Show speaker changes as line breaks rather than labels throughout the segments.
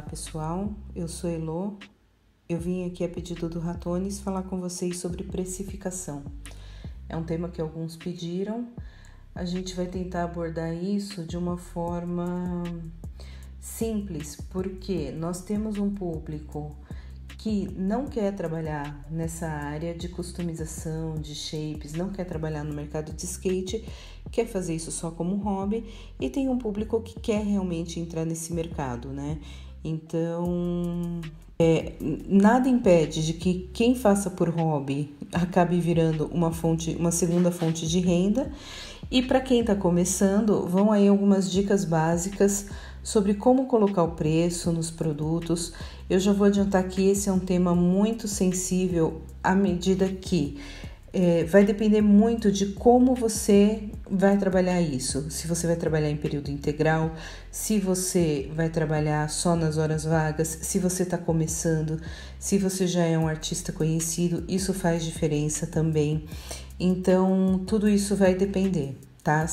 pessoal, eu sou Elô. Eu vim aqui a pedido do Ratones falar com vocês sobre precificação. É um tema que alguns pediram. A gente vai tentar abordar isso de uma forma simples, porque nós temos um público que não quer trabalhar nessa área de customização, de shapes, não quer trabalhar no mercado de skate, quer fazer isso só como hobby, e tem um público que quer realmente entrar nesse mercado, né? Então, nada impede de que quem faça por hobby acabe virando uma segunda fonte de renda. E para quem está começando, vão aí algumas dicas básicas sobre como colocar o preço nos produtos. Eu já vou adiantar que esse é um tema muito sensível à medida que vai depender muito de como você vai trabalhar isso. Se você vai trabalhar em período integral, se você vai trabalhar só nas horas vagas, se você está começando, se você já é um artista conhecido, isso faz diferença também. Então, tudo isso vai depender, tá?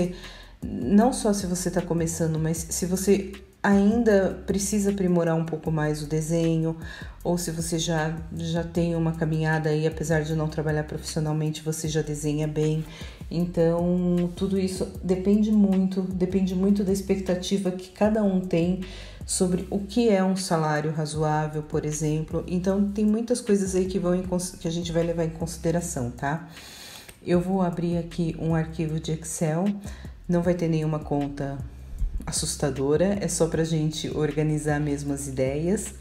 Não só se você está começando, mas se você ainda precisa aprimorar um pouco mais o desenho, ou se você já tem uma caminhada aí, apesar de não trabalhar profissionalmente, você já desenha bem. Então, tudo isso depende muito da expectativa que cada um tem sobre o que é um salário razoável, por exemplo. Então, tem muitas coisas aí que a gente vai levar em consideração, tá? Eu vou abrir aqui um arquivo de Excel, não vai ter nenhuma conta assustadora, é só pra gente organizar mesmo as ideias.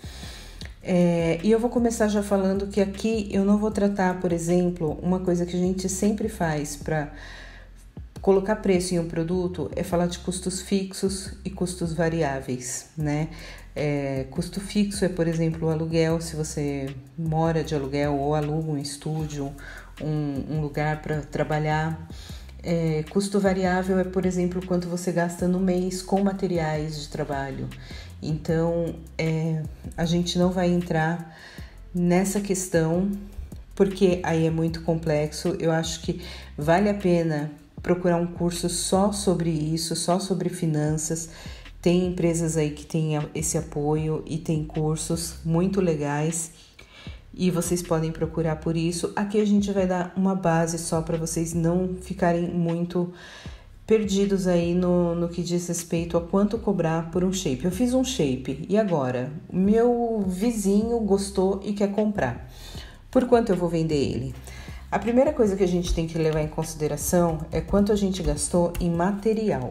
E eu vou começar já falando que aqui eu não vou tratar, por exemplo, uma coisa que a gente sempre faz para colocar preço em um produto é falar de custos fixos e custos variáveis, né? Custo fixo é, por exemplo, o aluguel, se você mora de aluguel ou aluga um estúdio, um lugar para trabalhar. Custo variável é, por exemplo, quanto você gasta no mês com materiais de trabalho. Então, a gente não vai entrar nessa questão, porque aí é muito complexo. Eu acho que vale a pena procurar um curso só sobre isso, só sobre finanças. Tem empresas aí que têm esse apoio e tem cursos muito legais e vocês podem procurar por isso. Aqui a gente vai dar uma base só para vocês não ficarem muito perdidos aí no que diz respeito a quanto cobrar por um shape. Eu fiz um shape e agora? Meu vizinho gostou e quer comprar. Por quanto eu vou vender ele? A primeira coisa que a gente tem que levar em consideração é quanto a gente gastou em material.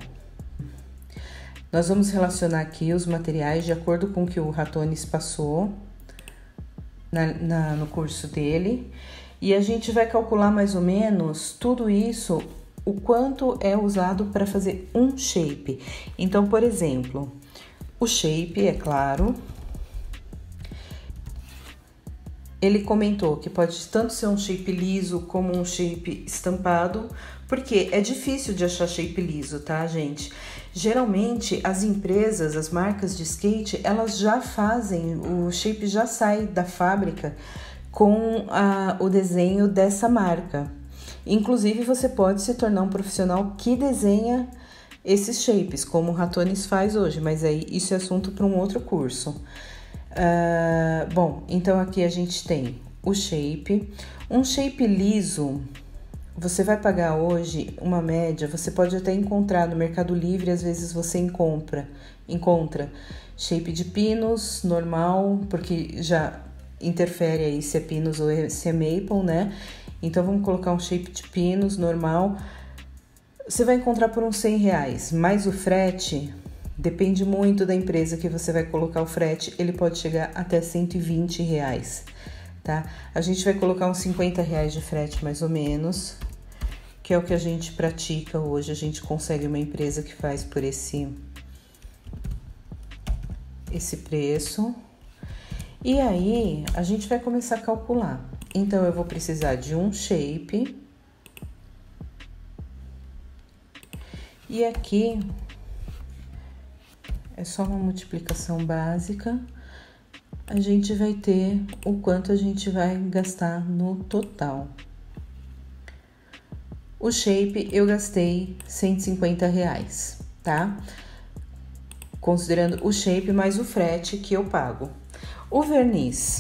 Nós vamos relacionar aqui os materiais de acordo com o que o Ratones passou no curso dele, e a gente vai calcular mais ou menos tudo isso, o quanto é usado para fazer um shape. Então, por exemplo, o shape, é claro, ele comentou que pode tanto ser um shape liso como um shape estampado, porque é difícil de achar shape liso, tá, gente? Geralmente, as empresas, as marcas de skate, elas já fazem, o shape já sai da fábrica com o desenho dessa marca. Inclusive, você pode se tornar um profissional que desenha esses shapes, como o Ratones faz hoje, mas aí isso é assunto para um outro curso. Bom, então aqui a gente tem o shape. Um shape liso, você vai pagar hoje uma média, você pode até encontrar no Mercado Livre, às vezes você encontra shape de pinos normal, porque já interfere aí se é pinos ou se é maple, né? Então vamos colocar um shape de pinos normal. Você vai encontrar por uns R$100, mas o frete depende muito da empresa que você vai colocar o frete, ele pode chegar até R$120, tá? A gente vai colocar uns R$50 de frete mais ou menos, que é o que a gente pratica hoje. A gente consegue uma empresa que faz por esse preço. E aí, a gente vai começar a calcular. Então, eu vou precisar de um shape. E aqui é só uma multiplicação básica. A gente vai ter o quanto a gente vai gastar no total. O shape eu gastei R$150, tá? considerando o shape mais o frete que eu pago. O verniz.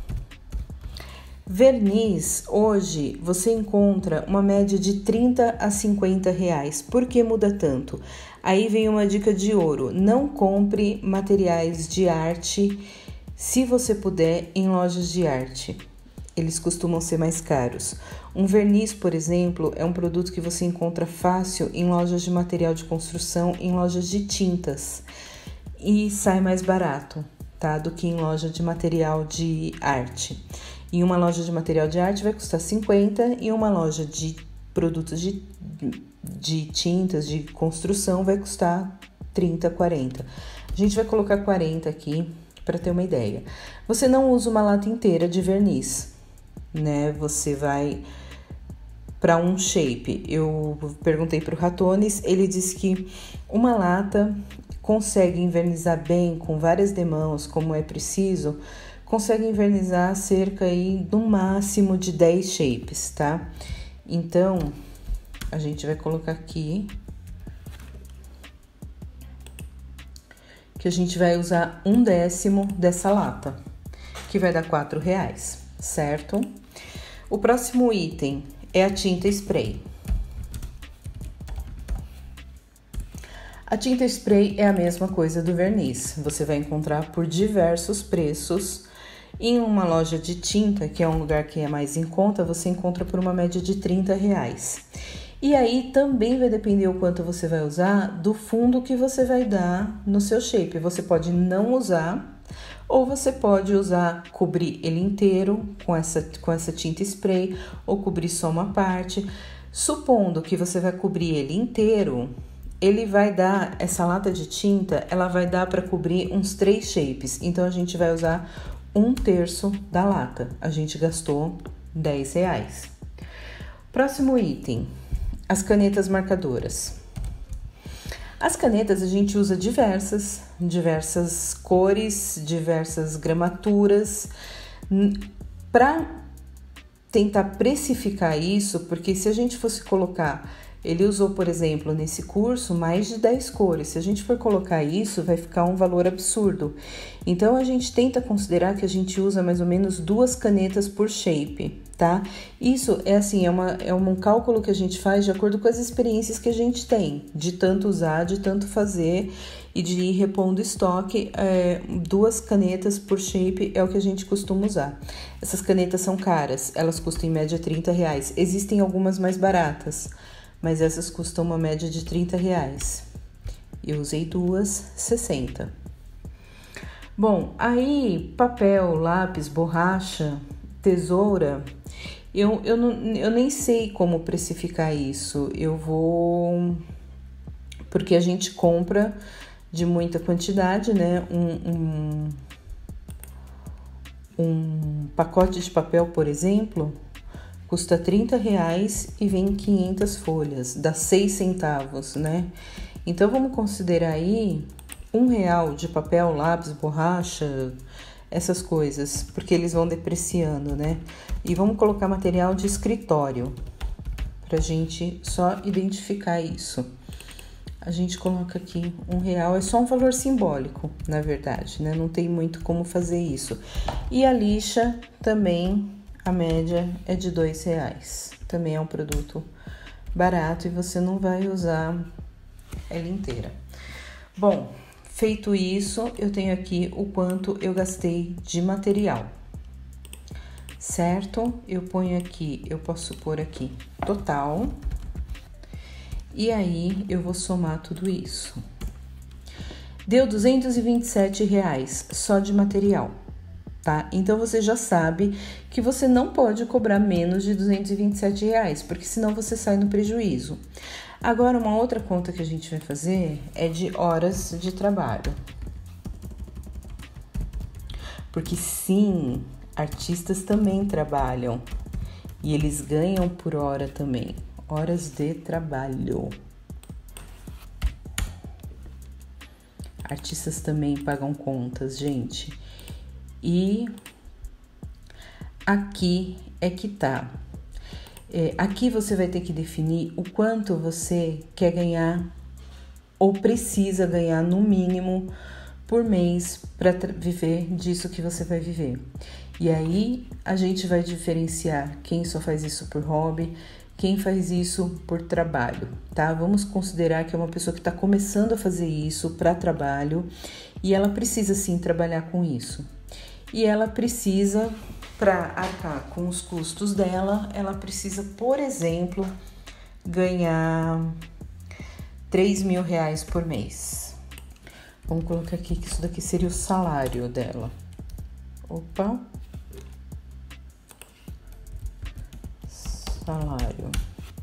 Verniz, hoje, você encontra uma média de 30 a 50 reais. Por que muda tanto? Aí vem uma dica de ouro. Não compre materiais de arte, se você puder, em lojas de arte. Eles costumam ser mais caros. Um verniz, por exemplo, é um produto que você encontra fácil em lojas de material de construção, em lojas de tintas. E sai mais barato, tá? Do que em loja de material de arte. Em uma loja de material de arte vai custar 50 e uma loja de produtos de tintas de construção vai custar 30, 40. A gente vai colocar 40 aqui para ter uma ideia. Você não usa uma lata inteira de verniz, né? Você vai para um shape. Eu perguntei para o Ratones, ele disse que uma lata consegue envernizar bem com várias demãos, como é preciso, consegue envernizar cerca aí no máximo de 10 shapes, tá? Então, a gente vai colocar aqui que a gente vai usar 1/10 dessa lata, que vai dar R$4, certo? O próximo item é a tinta spray. A tinta spray é a mesma coisa do verniz. Você vai encontrar por diversos preços. Em uma loja de tinta, que é um lugar que é mais em conta, você encontra por uma média de R$30. E aí também vai depender o quanto você vai usar do fundo que você vai dar no seu shape. Você pode não usar, ou você pode usar, cobrir ele inteiro com essa tinta spray, ou cobrir só uma parte. Supondo que você vai cobrir ele inteiro, ele vai dar, essa lata de tinta, ela vai dar para cobrir uns 3 shapes. Então, a gente vai usar 1/3 da lata. A gente gastou R$10. Próximo item, as canetas marcadoras. As canetas a gente usa diversas cores, diversas gramaturas, para tentar precificar isso, porque se a gente fosse colocar, ele usou, por exemplo, nesse curso, mais de 10 cores. Se a gente for colocar isso, vai ficar um valor absurdo. Então, a gente tenta considerar que a gente usa mais ou menos 2 canetas por shape, tá? Isso é assim, é um cálculo que a gente faz de acordo com as experiências que a gente tem, de tanto usar, de tanto fazer e de ir repondo estoque. 2 canetas por shape é o que a gente costuma usar. Essas canetas são caras, elas custam em média R$30. Existem algumas mais baratas, mas essas custam uma média de R$30. Eu usei 2, 60. Bom, aí papel, lápis, borracha, tesoura, eu nem sei como precificar isso. Eu vou... Porque a gente compra de muita quantidade, né? Um pacote de papel, por exemplo, custa R$30 e vem 500 folhas, dá 6 centavos, né? Então, vamos considerar aí R$1 de papel, lápis, borracha, essas coisas, porque eles vão depreciando, né? E vamos colocar material de escritório, pra gente só identificar isso. A gente coloca aqui R$1, é só um valor simbólico, na verdade, né? Não tem muito como fazer isso. E a lixa também, a média é de R$2. Também é um produto barato e você não vai usar ela inteira. Bom, feito isso, eu tenho aqui o quanto eu gastei de material, certo? Eu ponho aqui, eu posso pôr aqui total, e aí eu vou somar tudo isso. Deu R$227 só de material, tá? Então, você já sabe que você não pode cobrar menos de R$227, porque senão você sai no prejuízo. Agora, uma outra conta que a gente vai fazer é de horas de trabalho. Porque sim, artistas também trabalham e eles ganham por hora também. Horas de trabalho. Artistas também pagam contas, gente. E aqui é que tá. Aqui você vai ter que definir o quanto você quer ganhar ou precisa ganhar no mínimo por mês para viver disso que você vai viver. E aí a gente vai diferenciar quem só faz isso por hobby, quem faz isso por trabalho, tá? Vamos considerar que é uma pessoa que está começando a fazer isso para trabalho e ela precisa sim trabalhar com isso. E ela precisa, para arcar com os custos dela, ela precisa, por exemplo, ganhar R$3.000 por mês. Vamos colocar aqui que isso daqui seria o salário dela. Opa! Salário.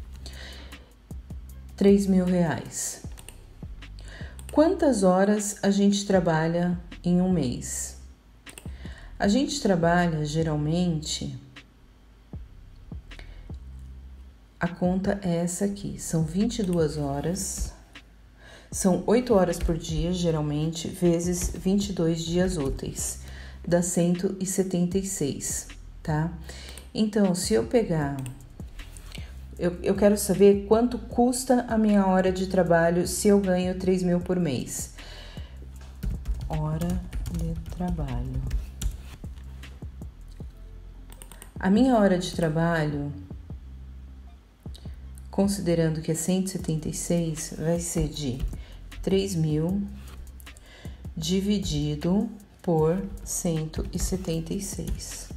R$3.000. Quantas horas a gente trabalha em um mês? A gente trabalha, geralmente, a conta é essa aqui, são 22 horas, são 8 horas por dia, geralmente, vezes 22 dias úteis, dá 176, tá? Então, se eu pegar, eu quero saber quanto custa a minha hora de trabalho se eu ganho 3.000 por mês. Hora de trabalho. A minha hora de trabalho, considerando que é 176, vai ser de 3.000 dividido por 176.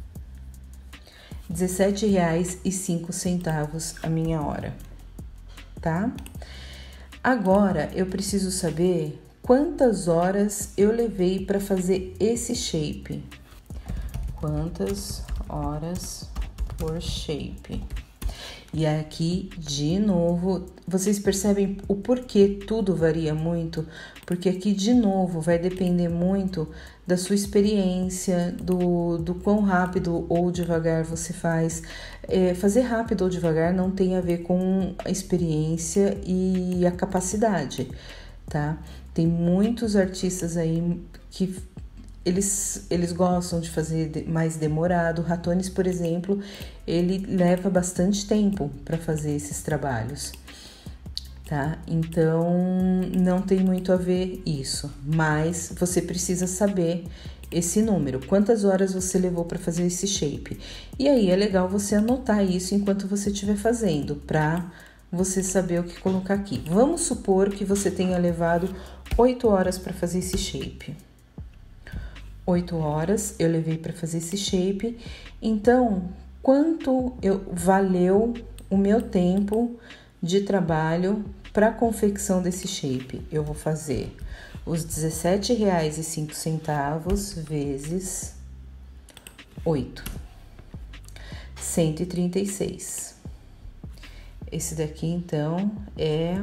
R$17,05 a minha hora, tá? Agora, eu preciso saber quantas horas eu levei para fazer esse shape. Quantas horas por shape? E aqui, de novo, vocês percebem o porquê tudo varia muito? Porque aqui, de novo, vai depender muito da sua experiência, do quão rápido ou devagar você faz. Fazer rápido ou devagar não tem a ver com a experiência e a capacidade, tá? Tem muitos artistas aí que eles gostam de fazer mais demorado. Ratones, por exemplo, ele leva bastante tempo para fazer esses trabalhos, tá? Então, não tem muito a ver isso, mas você precisa saber esse número, quantas horas você levou para fazer esse shape. E aí é legal você anotar isso enquanto você estiver fazendo, para você saber o que colocar aqui. Vamos supor que você tenha levado 8 horas para fazer esse shape. 8 horas eu levei para fazer esse shape. Então, quanto valeu o meu tempo de trabalho para a confecção desse shape? Eu vou fazer os R$17,05 vezes 8. 136. Esse daqui, então, é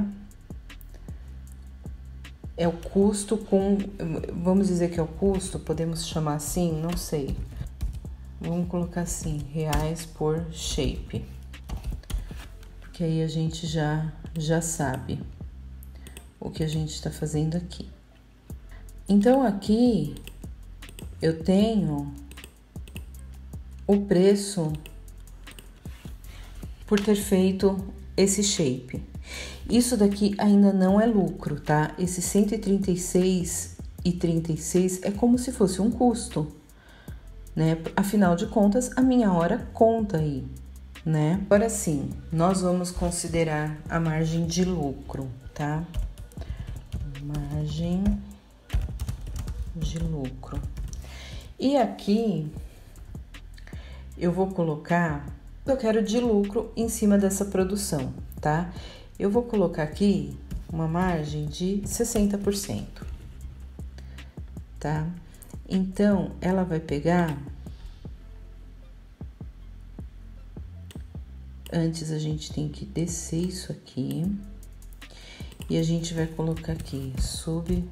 o custo com, vamos dizer que é o custo, podemos chamar assim, não sei. Vamos colocar assim, reais por shape. Porque aí a gente já sabe o que a gente está fazendo aqui. Então, aqui eu tenho o preço por ter feito esse shape. Isso daqui ainda não é lucro, tá? Esse 136,36 é como se fosse um custo, né? Afinal de contas, a minha hora conta aí, né? Agora sim, nós vamos considerar a margem de lucro, tá? Margem de lucro. E aqui eu vou colocar o que eu quero de lucro em cima dessa produção, tá? Eu vou colocar aqui uma margem de 60%, tá? Então, ela vai pegar... Antes, a gente tem que descer isso aqui. E a gente vai colocar aqui, sub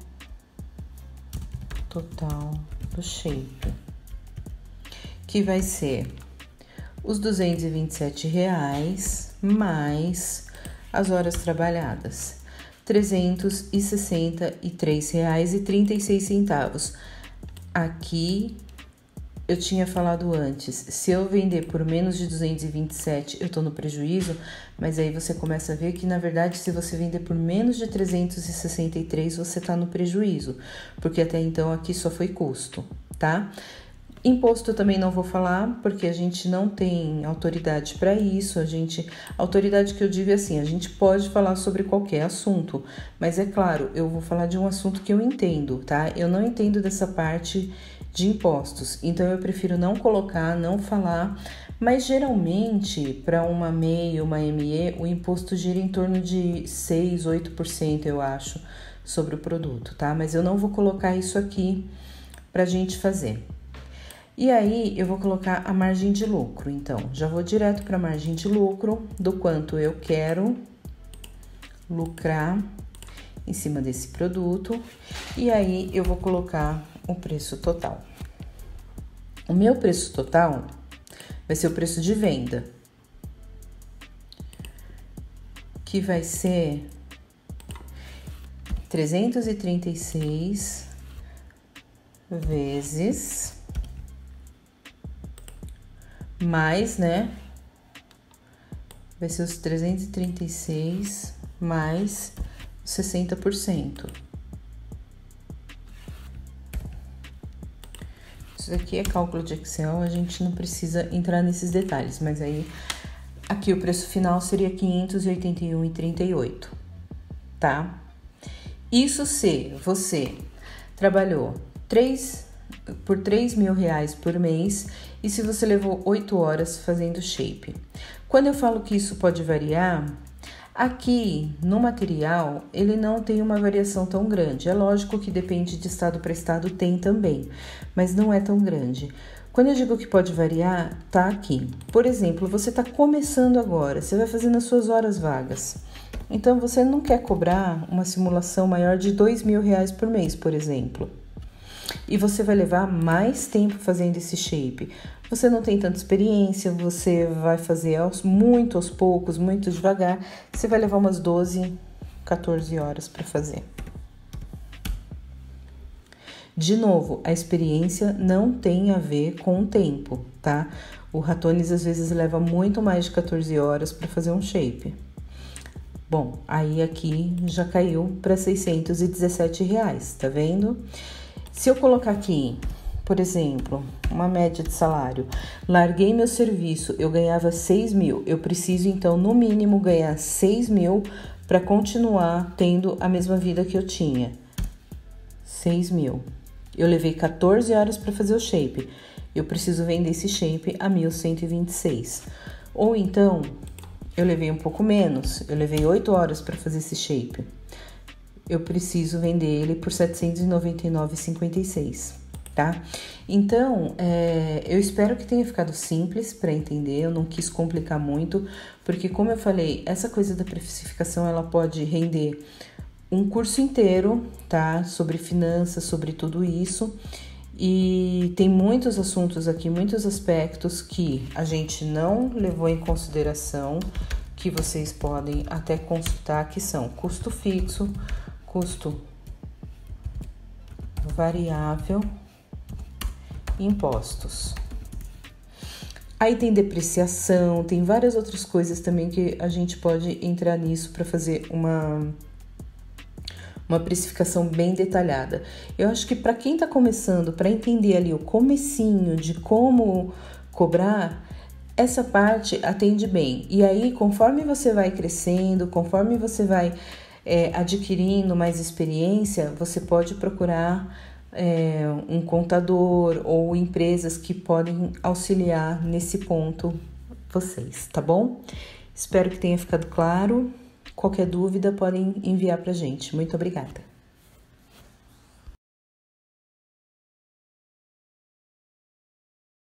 total do shape. Que vai ser os R$227 mais as horas trabalhadas, R$363,36. Aqui eu tinha falado antes, se eu vender por menos de 227, eu tô no prejuízo, mas aí você começa a ver que, na verdade, se você vender por menos de 363, você tá no prejuízo, porque até então aqui só foi custo, tá? Imposto eu também não vou falar, porque a gente não tem autoridade para isso. Autoridade que eu digo é assim, a gente pode falar sobre qualquer assunto, mas é claro, eu vou falar de um assunto que eu entendo, tá? Eu não entendo dessa parte de impostos, então eu prefiro não colocar, não falar, mas geralmente para uma MEI, uma ME, o imposto gira em torno de 6, 8%, eu acho, sobre o produto, tá? Mas eu não vou colocar isso aqui pra gente fazer. E aí, eu vou colocar a margem de lucro. Então, já vou direto para a margem de lucro, do quanto eu quero lucrar em cima desse produto. E aí, eu vou colocar o preço total. O meu preço total vai ser o preço de venda, que vai ser 336 vezes... mais, né? Vai ser os 336 mais 60%. Isso aqui é cálculo de Excel, a gente não precisa entrar nesses detalhes, mas aí aqui o preço final seria 581,38, tá? Isso se você trabalhou por R$3.000 por mês e se você levou 8 horas fazendo shape. Quando eu falo que isso pode variar, aqui no material ele não tem uma variação tão grande. É lógico que depende de estado para estado, tem também, mas não é tão grande. Quando eu digo que pode variar, tá aqui. Por exemplo, você está começando agora, você vai fazendo as suas horas vagas. Então, você não quer cobrar uma simulação maior de R$2.000 por mês, por exemplo. E você vai levar mais tempo fazendo esse shape. Você não tem tanta experiência, você vai fazer muito aos poucos, muito devagar. Você vai levar umas 12, 14 horas para fazer. De novo, a experiência não tem a ver com o tempo, tá? O Ratones às vezes leva muito mais de 14 horas para fazer um shape. Bom, aí aqui já caiu para R$617, tá vendo? Se eu colocar aqui, por exemplo, uma média de salário, larguei meu serviço, eu ganhava 6.000, eu preciso então no mínimo ganhar 6.000 para continuar tendo a mesma vida que eu tinha. 6.000. Eu levei 14 horas para fazer o shape, eu preciso vender esse shape a 1.126. Ou então, eu levei um pouco menos, eu levei 8 horas para fazer esse shape. Eu preciso vender ele por R$799,56, tá? Então, eu espero que tenha ficado simples para entender, eu não quis complicar muito, porque como eu falei, essa coisa da precificação, ela pode render um curso inteiro, tá? Sobre finanças, sobre tudo isso, e tem muitos assuntos aqui, muitos aspectos que a gente não levou em consideração, que vocês podem até consultar, que são custo fixo, custo variável, impostos. Aí tem depreciação, tem várias outras coisas também que a gente pode entrar nisso para fazer uma precificação bem detalhada. Eu acho que para quem está começando, para entender ali o comecinho de como cobrar, essa parte atende bem. E aí, conforme você vai crescendo, conforme você vai adquirindo mais experiência, você pode procurar um contador ou empresas que podem auxiliar nesse ponto vocês, tá bom? Espero que tenha ficado claro. Qualquer dúvida podem enviar pra gente. Muito obrigada.